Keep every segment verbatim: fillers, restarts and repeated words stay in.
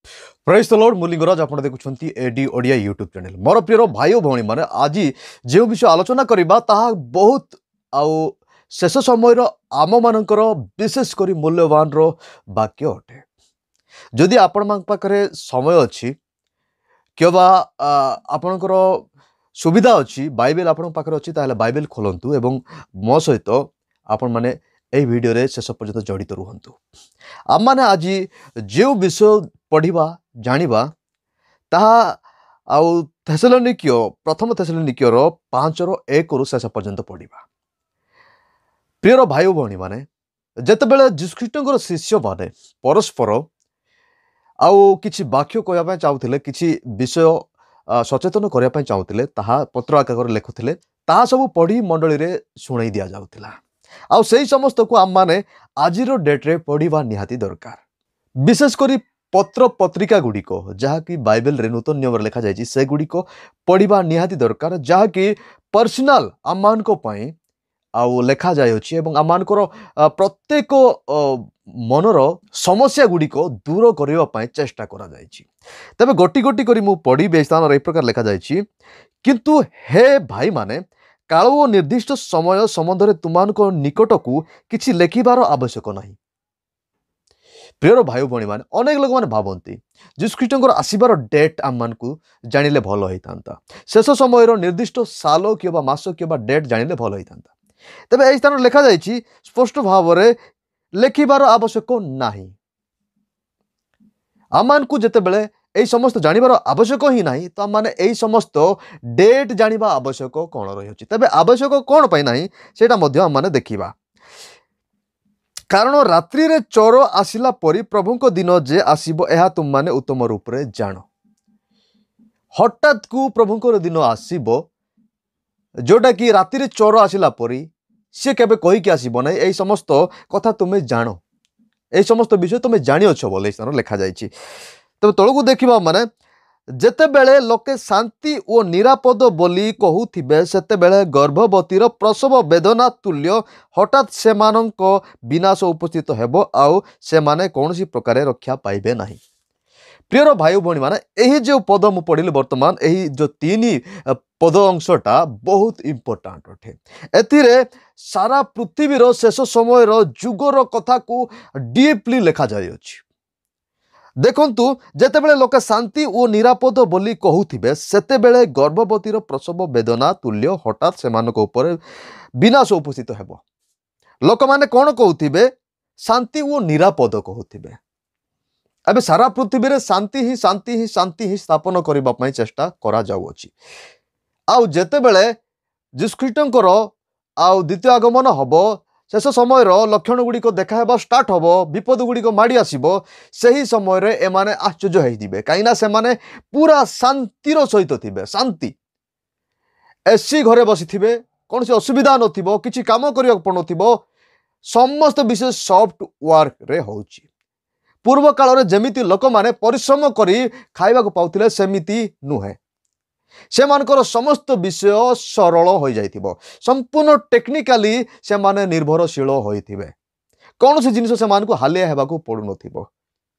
Praise the Lord मु लिंगराज आपण देखुछंती एडी ओडिया यूट्यूब चैनल मोर प्रिय भाई और भौणी माने आज जो विषय आलोचना करबा ताहा बहुत आउ शेष समय आम मानकर विशेष करी मूल्यवान रो वाक्य अटे। जदि आपण मान पाखरे समय अछि केबा आपणकर सुविधा अछि बाइबल आपण पाखरे अछि ताले बाइबल खोलंतु एवं मो सहित आपण माने ए वीडियो रे शेष पर्यंत जड़ित रुहंतु। आम माने आज जो विषय पढ़िबा जानिबा ताहा आउ थेसलोनिकियो प्रथम थेसलोनिकियो रो पाँच रो एक रु शेष पर्यंत पढ़िबा। प्रिय भाई भौणी माने जेतेबेले यीशु ख्रीष्टଙ୍କର शिष्य माने परस्पर आउ किछि वाक्य कहया पय चाहुथिले किछि विषय सचेतन करया पय चाहुथिले ताहा पत्र आकारे लेखुथिले ताहा सब पढ़ी मंडली रे सुनाई दिया जाउथिला। आउ सेही समस्त को आम माने आजिरो डेट रे पढ़िबा निहाती दरकार। विशेष करी पत्र पत्रिका गुड़िक जहाँकि बाइबल रे नूतन नियम लिखा जाइए से गुड़िक पढ़िबा निहाती दरकार जहाँकि पर्सनाल आम मान पई आउ लेखा जाइए एवं आम मानकर प्रत्येक मनर समस्या गुड़िक दूर करबा पई चेष्टा करा जाइए। तबे गोटी गोटी करी मु पढ़ी स्थान ए प्रकार लिखा जाइए किंतु हे भाई माने काल ओ निर्दिष्ट समय संबंध तुमको निकट को किसी लेखिबार आवश्यक नहीं। प्रिय भाई भौणी माने अनेक लोक माने भावंती यीशु ख्रीष्टଙ୍କର आसीबार डेट आम मान को जानिले भल होइतांता शेष समय निर्दिष्ट साल किबा मास किबा डेट जानिले भल होइतांता। तबे एई स्थान लिखा जाइछि स्पष्ट भाव रे लेखिबार आवश्यक नाही। आम मान को जते बेले एई समस्त जानिबार आवश्यक ही नाही तो आम माने एई समस्त डेट जानिबा आवश्यक कोन रहिछि। तबे आवश्यक कोन पय नाही सेटा मध्ये आम माने देखिबा। कारण रात्रि रे चोर आसिला परी प्रभु को दिन जे आसीबो एहा तुम माने उत्तम रूप रे जानो। हठात को प्रभु को दिन आसीबो जोटा कि रात्रि रे चोर आसिला परी से केबे कहि कि आसीबो नै एई समस्त कथा तुमे जानो एई समस्त विषय तुमे जानि अछो बोले स्थान लिखा जाइछि। तबे तळकु देखिबा माने जेते बेले लोके शांति और निरापद बोली कहूथिबे सेते बेले गर्भवतीर प्रसव वेदना तुल्य हठात सेमानंको विनाश उपस्थित हेबो आउ सेमाने कौनसी प्रकार रक्षा पाइबे नहीं। प्रिय भाई भौणी माने एही जो पद मु पढ़िले वर्तमान एही जो तीन पद अंशटा बहुत इंपोर्टेंट अटे। एथिरे सारा पृथ्वीर शेष समय जुगर कथा को डीपली लिखा जाय अछि। देखंतु जेतेबेले लोके शांति और निरापद बोली कहूथिबे सेतेबेले गर्भवतीर प्रसव वेदना तुल्य हठात सेमानक ऊपर विनाश उपस्थित हेबो। लोक माने कोन कहूथिबे शांति और निरापद कहूथिबे। अबे सारा पृथ्वी रे शांति ही शांति ही शांति ही स्थापन करबा पई चेष्टा करा जाउ अछि। आउ जेतेबेले यीशु ख्रीष्टଙ୍କର आउ द्वितीय आगमन हबो शेष समय लक्षण गुड़िक देखा स्टार्ट हम विपद गुड़िक माड़ी आसब से समय रे एमाने आश्चर्य होइदिबे कहीं से माने पूरा शांतिर सहित थिबे। शांति एसी घरे बसी थिबे कौन से असुविधा नथिबो किछि काम करिया पड़नथिबो समस्त विषय सॉफ्ट वर्क रे होउची। पूर्व काल रे जेमिति लोक माने परिश्रम करी खाइबा को पाउथिले सेमिति नुहे से मानकर समस्त विषय सरल हो जाइथिबो संपूर्ण टेक्निकली से माने निर्भरशील होइथिबे कौन सी जिनिस से मानकु हालिया हेबा को पड़ु नथिबो।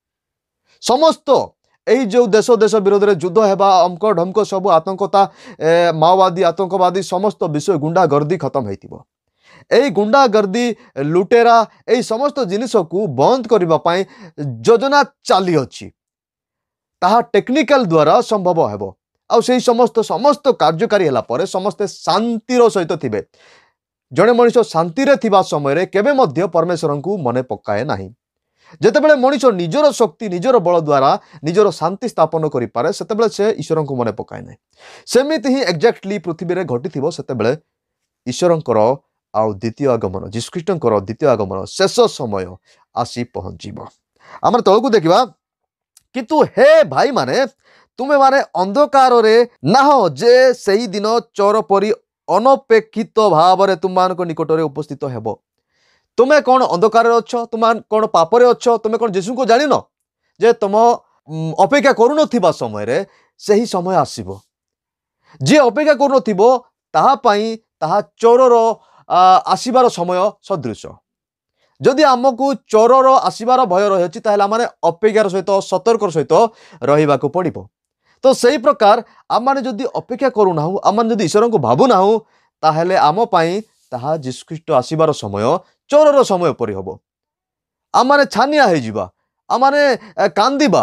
समस्त एही जो देश देश विरोध रे युद्ध हेबा अमक ढमक सब आतंकता माओवादी आतंकवादी समस्त विषय गुंडा गर्दी खत्म होइथिबो। एही गुंडा गर्दी लुटेरा एही समस्त जिनिस को बंद करबा पई योजना चाली अछि ताहा टेक्निकल द्वारा संभव हेबो। आउ से समस्त समस्त कार्यकारी हला परे समस्ते शांतिर सहित थिबे। जड़े मनुष्य शांति रे थिबा समय रे केबे मध्य परमेश्वर को मने पकाए नाही। जेतेबेले मनुष्य निजर शक्ति निजर बल द्वारा निजर शांति स्थापन करि पारे सेतेबेले से ईश्वर को मने पकाए नाही। सेमिति ही एक्जेक्टली पृथ्वी रे घटिथिबो सेतेबेले ईश्वरंकर आउ द्वितीय आगमन यीशु ख्रीष्टଙ୍କର द्वितीय आगमन शेष समय आसी पहुंचीबो। आमर तळकु देखिबा किंतु हे भाई माने तुमे माने अंधकार रे नाह जे सही दिन चोर परी अनपेक्षित भाव रे तुमको निकट रे उपस्थित हेबो। तुमे कौन अंधकार अच्छ तुम कौन पापरे अच्छ तुमे कौन यीशु को जानिन जे तुम अपेक्षा करू नथिबा समय रे सही समय आसीबो। जे अपेक्षा करू नथिबो ताहा पई ताहा चोरर आसीबार समय सदृश जदि आमको चोरर आसबार भय रही है आम अपेक्षार सहित सतर्क सहित रहा पड़ो। तो सही प्रकार आम जदि अपेक्षा करूना आम जदि ईश्वर को भावुना ताहले आम पाई ताहा जीशुख्रीष्ट आसबार समय चोरर समय परि हम आम मैंने छानिया हो आम मैंने कांदिबा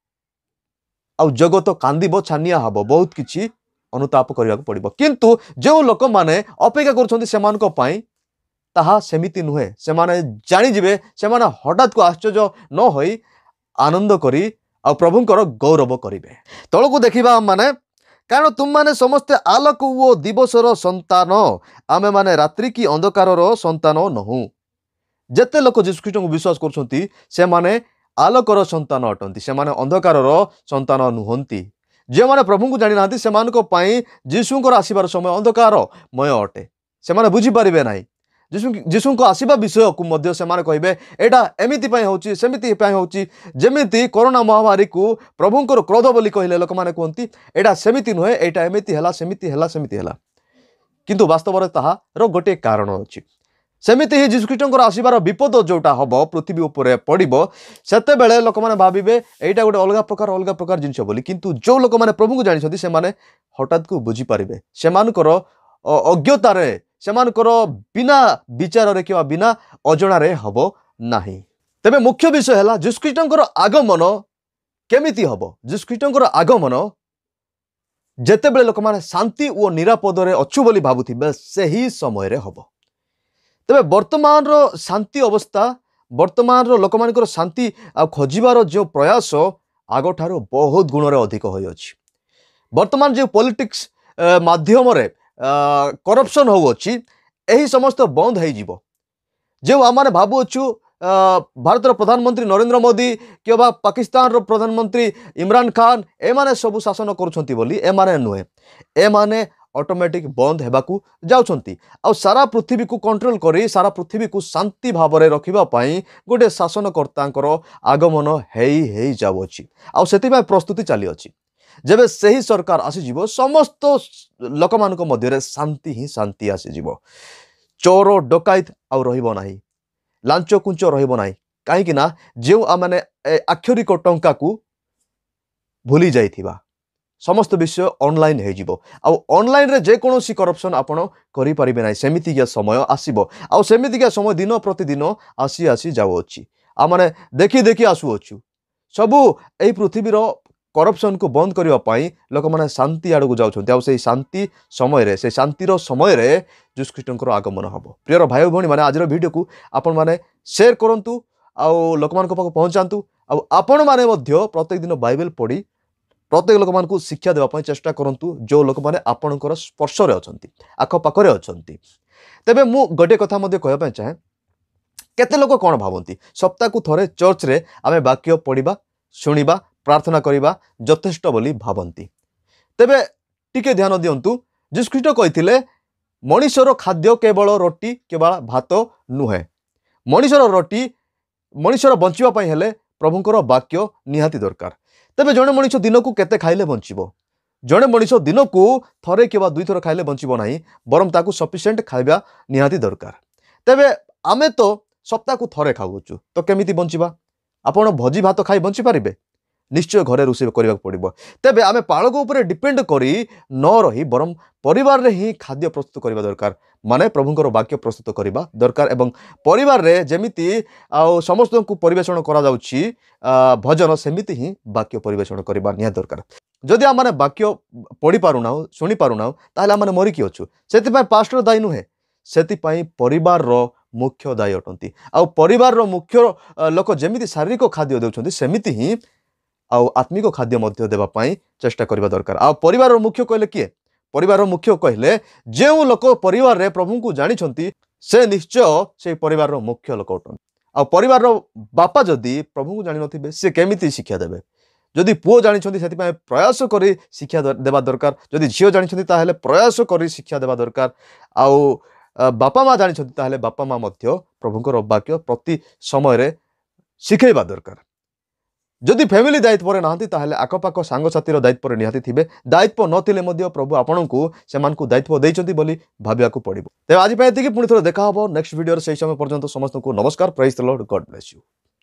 आउ जगत कांदिब छानिया हम बहुत किछि अनुताप करने पड़ो। किंतु जो लोक मैंने अपेक्षा कर ताहा सेमिति नुहे से माने जानी जिवे से माने हठात को आश्चर्य न होई आनंद करी आ प्रभुंकर गौरव करिवे। तळकु देखिबा माने कारण तुम माने समस्ते आलोक ओ दिवसर संतान आमे माने रात्रि की अंधकारर संतान नहु। जेते लोक यीशु ख्रीष्ट को विश्वास करछंती से माने आलोकर संतान अटंती से माने अंधकारर संतान नुहंती। जे माने प्रभु को जानि नांती से मानको पई यीशुंकर आसीबार समय अंधकारमय अटे से माने बुझी परिबे नाही। जीशु जीशु को आसवा विषय को मध्य से माने कहिबे एटा एमिति पई होची सेमिति पई होची जेमिति कोरोना महामारी को प्रभुंकर क्रोध बोली कहले लोक माने कहंती एटा सेमिति नुहे एटा एमिति हला सेमिति हला सेमिति हला किंतु वास्तव रे ताहार गोटे कारण अछि। सेमिति ही जीशु ख्रीष्टंकर आसीबार विपद जोटा हबो पृथ्वी ऊपर पड़िबो सेते बेले लोक माने भाबिबे एटा गोटे अलगा प्रकार अलगा प्रकार जिंस बोली किंतु जो लोक माने प्रभु को जानि छथि से माने हठात को बुझी पारिबे से मानकर अज्ञतारे सेमानकर बिना विचार रे किवा बिना अजणा रे हबो नाही। तबे मुख्य विषय है यीशु ख्रीष्टंकर आगमन केमिति हबो। यीशु ख्रीष्टंकर आगमन जेते बेले लोक माने शांति और निरापद रे अछु बोली भाबुथिबे सही समय रे हबो। तबे वर्तमान रो शांति अवस्था वर्तमान रो लोक मानकर शांति आ खोजिबार जो प्रयास आगो ठारो बहुत गुण रे अधिक होय अछि। वर्तमान जो पॉलिटिक्स माध्यम रे करप्शन हो अच्छी यही समस्त बंद हो जो आम भावुचु भारत प्रधानमंत्री नरेंद्र मोदी कि पाकिस्तान रो प्रधानमंत्री इमरान खान एमाने सबु शासन करुछंती बोली एमाने नुहे एमाने ऑटोमेटिक बंद हेबाकू जाउछंती आ सारा पृथ्वी को कंट्रोल करी सारा पृथ्वी को शांति भाव में रखिबा पई गोटे शासनकर्तांकर आगमन हेई हेई जाउछि आ सेति पई प्रस्तुति चली अछि। जेबे सही सरकार आसीजिवो समस्त लोक मानक मध्य शांति ही शांति आसीजिवो चोर डकायत आउ रहिबो नाही लांच कुंच रहिबो नाही काहेकि ना जेउ आमाने आक्षरिक टंका को भूली जाइथिबा समस्त विषय ऑनलाइन हे जिवो आ ऑनलाइन रे जे कोनोसी करप्शन आपण करि परिबे नाही सेमिति के समय आसीबो आ सेमिति के समय दिन प्रतिदिन आसी आसी जाउ अछि आ माने देखि देखि आसु अछु सबु एई पृथ्वी रो करप्शन को बंद करने पाई लोक माने शांति आड़ को जाऊँ शांति समय से शांतिर समय यीशु ख्रीष्टंकर आगमन हम। प्रियर भाई भौणी माने आज वीडियो को आपण माने शेयर करंतु आउ लोक मान पाक पहुँचातु आपण माने मध्य प्रत्येक दिन बाइबल पढ़ी प्रत्येक लोक मान शिक्षा देवाई चेष्टा करंतु जो लोक माने आपणकर स्पर्श अछंती आखपाखरे अछंती। तेबे मु गोटे कथा मध्य कहबा चाहे केते लोक कोन भावंती सप्ताह को थरे चर्च रे आमे वाक्य पढ़िबा शुणिबा प्रार्थना करिबा यथेष्ट बोली भावंती। तेबे टिके ध्यान दियंतु यीशु ख्रीष्ट कहिथिले मनुष्यर खाद्य केवल रोटी केवल भात नुहे मनुष्यर रोटी मनुष्यर बंचिबा पई हेले प्रभुंकर वाक्य निहाती दरकार। तेबे जणे मनुष्य दिन को केते खाइले बंचिबो जणे मनुष्य दिन को थरे केवल दुई थर खाइले बंचिबो नाही बरम ताकू सफिशिएंट खाइबा निहाती दरकार। तेबे आमे तो सप्ताह को थरे खाउछु तो केमिति बंचिबा आपण भोजी भात खाई बंची पारिबे निश्चय घरे रोषेई करने पड़ो। तेबे आमे पालक उपरे डिपेंड करी न रही बरम परिवार रे ही खाद्य प्रस्तुत करबा दरकार माने प्रभुंकर वाक्य प्रस्तुत करबा दरकार एवं परिवार रे जेमिति आ समस्त को परिवेषण करा जाउछि भजन सेमिति ही वाक्य परिवेषण करबा निया दरकार। जदि आम माने वाक्य पढ़ी पारुना शुणी पारुना ताहले आम माने मरी कि अछु सेति पई पास्टर दायी नुहे सेति पई परिवार रो मुख्य दायी अटंती आ परिवार रो मुख्य लोक जेमिति शारीरिक खाद्य देउछंती सेमिति ही आउ आत्मिक खाद्य मध्य देवा पाई चेष्टा करबा दरकार। आ परिवार रो मुख्य कहले किए परिवार रो मुख्य कहले जेउ लोक परिवार रे प्रभु को जानि छंती से निश्चय से परिवार रो मुख्य लोक अटन। आ परिवार रो बापा जदि प्रभु को जानि नथिबे से केमिति शिक्षा देबे जदि पुओ जानि छंती सेति पई प्रयास करी शिक्षा देबा दरकार जदि झियो जानि छंती ताहेले प्रयास करी शिक्षा देबा दरकार। आउ बापा माँ जानि छंती ताहेले बापा माँ मध्य प्रभुंकर वाक्य प्रति समय रे शिखैबा दरकार। जदि फैमिली दायित्व ना ताहले आखपाख सांगसाथीर दायित्व निहाती थे दायित्व नथिले मध्य प्रभु आपणको सेमानकु दायित्व देइचंती बोली भाबियाकु पड़िबो। तेबे आज पे एतिकी पुणी थोड़ा देखा हबो नेक्स्ट वीडियो से समय पर्यंत समस्त को नमस्कार। Praise the lord, god bless you.